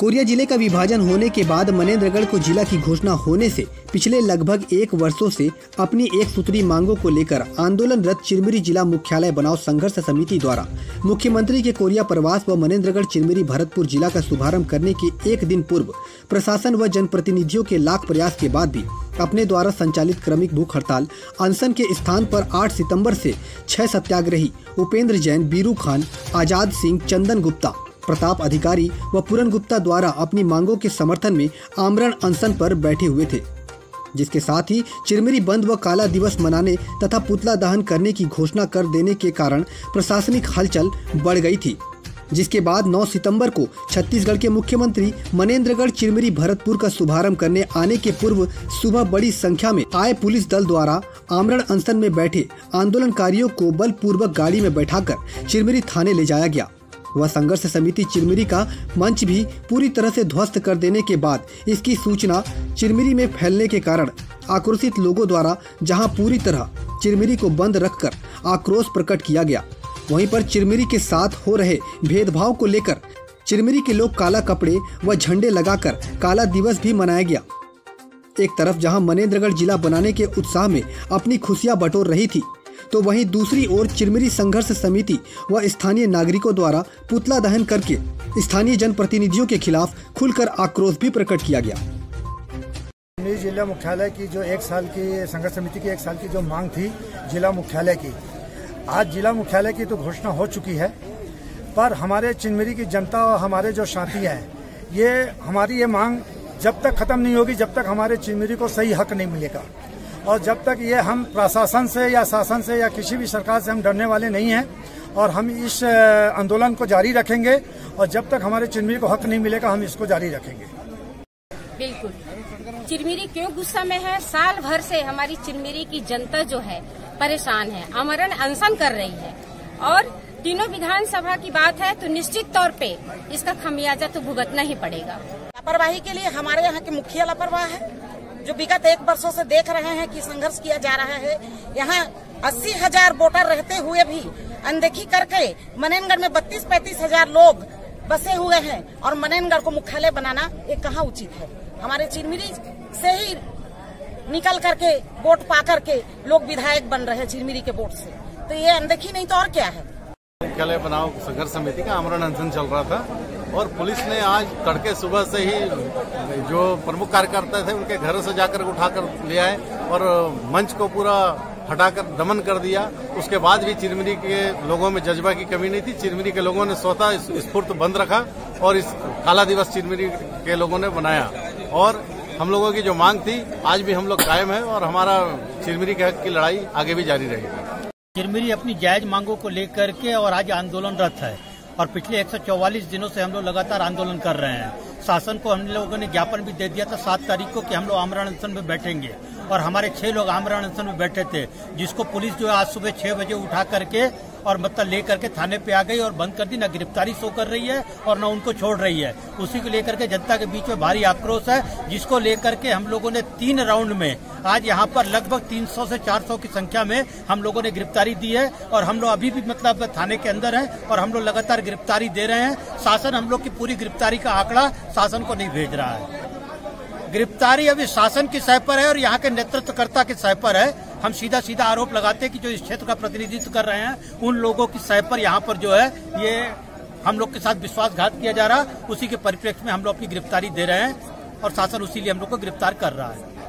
Korea जिले का विभाजन होने के बाद मनेंद्रगढ़ को जिला की घोषणा होने से पिछले लगभग 1 वर्षों से अपनी एक सूत्री मांगों को लेकर आंदोलनरत चिरमिरी जिला मुख्यालय बनाओ संघर्ष समिति द्वारा मुख्यमंत्री के कोरिया प्रवास व मनेंद्रगढ़ चिरमिरी भरतपुर जिला का शुभारंभ करने के एक दिन पूर्व प्रशासन व जनप्रतिनिधियों के लाख प्रयास के बाद भी अपने द्वारा संचालित क्रमिक भूख हड़ताल अनशन के स्थान पर 8 सितंबर से 6 सत्याग्रही उपेंद्र जैन, बीरू खान, आजाद सिंह, चंदन गुप्ता, प्रताप अधिकारी व पूरन गुप्ता द्वारा अपनी मांगों के समर्थन में आमरण अनशन पर बैठे हुए थे, जिसके साथ ही चिरमिरी बंद व काला दिवस मनाने तथा पुतला दहन करने की घोषणा कर देने के कारण प्रशासनिक हलचल बढ़ गई थी। जिसके बाद 9 सितंबर को छत्तीसगढ़ के मुख्यमंत्री मनेंद्रगढ़ चिरमिरी भरतपुर का शुभारंभ करने आने के पूर्व सुबह बड़ी संख्या में आए पुलिस दल द्वारा आमरण अनशन में बैठे आंदोलनकारियों को बलपूर्वक गाड़ी में बैठाकर चिरमिरी थाने ले जाया गया। वह संघर्ष समिति चिरमिरी का मंच भी पूरी तरह से ध्वस्त कर देने के बाद इसकी सूचना चिरमिरी में फैलने के कारण आक्रोशित लोगों द्वारा जहां पूरी तरह चिरमिरी को बंद रखकर आक्रोश प्रकट किया गया, वहीं पर चिरमिरी के साथ हो रहे भेदभाव को लेकर चिरमिरी के लोग काला कपड़े व झंडे लगाकर काला दिवस भी मनाया गया। एक तरफ जहां मनेंद्रगढ़ जिला बनाने के उत्साह में अपनी खुशियां बटोर रही थी, तो वहीं दूसरी ओर चिरमिरी संघर्ष समिति व स्थानीय नागरिकों द्वारा पुतला दहन करके स्थानीय जनप्रतिनिधियों के खिलाफ खुलकर आक्रोश भी प्रकट किया गया। चिरमिरी जिला मुख्यालय की जो 1 साल की संघर्ष समिति की 1 साल की जो मांग थी जिला मुख्यालय की, आज जिला मुख्यालय की तो घोषणा हो चुकी है, पर हमारे चिरमिरी की जनता और हमारे जो साथी हैं, हमारी ये मांग जब तक खत्म नहीं होगी, जब तक हमारे चिरमिरी को सही हक नहीं मिलेगा, और जब तक ये हम प्रशासन से या शासन से या किसी भी सरकार से हम डरने वाले नहीं हैं, और हम इस आंदोलन को जारी रखेंगे, और जब तक हमारे चिरमिरी को हक नहीं मिलेगा हम इसको जारी रखेंगे। बिल्कुल, चिरमिरी क्यों गुस्सा में है? साल भर से हमारी चिरमिरी की जनता जो है परेशान है, आमरण अनशन कर रही है, और तीनों विधानसभा की बात है तो निश्चित तौर पे इसका खमियाजा तो भुगतना ही पड़ेगा। लापरवाही के लिए हमारे यहाँ के मुखिया लापरवाह है, जो विगत 1 वर्षों से देख रहे हैं कि संघर्ष किया जा रहा है। यहाँ 80,000 वोटर रहते हुए भी अनदेखी करके मनेंद्रगढ़ में 32-35 हजार लोग बसे हुए हैं, और मनेंद्रगढ़ को मुख्यालय बनाना ये कहाँ उचित है? हमारे चिरमिरी से ही निकल करके वोट पा करके लोग विधायक बन रहे हैं चिरमिरी के वोट से, तो ये अनदेखी नहीं तो और क्या है? मुख्यालय बनाओ संघर्ष समिति का आमरण अनशन चल रहा था, और पुलिस ने आज तड़के सुबह से ही जो प्रमुख कार्यकर्ता थे उनके घरों से जाकर उठाकर ले आए और मंच को पूरा हटाकर दमन कर दिया। उसके बाद भी चिरमिरी के लोगों में जज्बा की कमी नहीं थी। चिरमिरी के लोगों ने स्वतः स्फूर्त बंद रखा और इस काला दिवस चिरमिरी के लोगों ने बनाया, और हम लोगों की जो मांग थी आज भी हम लोग कायम है, और हमारा चिरमिरी के हक की लड़ाई आगे भी जारी रहेगी। चिरमिरी अपनी जायज मांगों को लेकर के और आज आंदोलनरत है, और पिछले 144 दिनों से हम लोग लगातार आंदोलन कर रहे हैं। शासन को हम लोगों ने ज्ञापन भी दे दिया था 7 तारीख को कि हम लोग आमरण अनशन में बैठेंगे, और हमारे 6 लोग आमरण अनशन में बैठे थे, जिसको पुलिस जो है आज सुबह 6 बजे उठा करके और मतलब लेकर के थाने पे आ गई और बंद कर दी। न गिरफ्तारी शो कर रही है और न उनको छोड़ रही है। उसी को लेकर के जनता के बीच में भारी आक्रोश है, जिसको लेकर के हम लोगों ने 3 राउंड में आज यहाँ पर लगभग 300 से 400 की संख्या में हम लोगों ने गिरफ्तारी दी है, और हम लोग अभी भी मतलब थाने के अंदर हैं, और हम लोग लगातार गिरफ्तारी दे रहे हैं। शासन हम लोग की पूरी गिरफ्तारी का आंकड़ा शासन को नहीं भेज रहा है। गिरफ्तारी अभी शासन की सह पर है और यहाँ के नेतृत्वकर्ता की सह पर है। हम सीधा आरोप लगाते हैं कि जो इस क्षेत्र का प्रतिनिधित्व कर रहे हैं उन लोगों की सह पर यहाँ पर जो है ये हम लोग के साथ विश्वासघात किया जा रहा है। उसी के परिप्रेक्ष्य में हम लोग अपनी गिरफ्तारी दे रहे हैं, और शासन उसी लिए हम लोग को गिरफ्तार कर रहा है।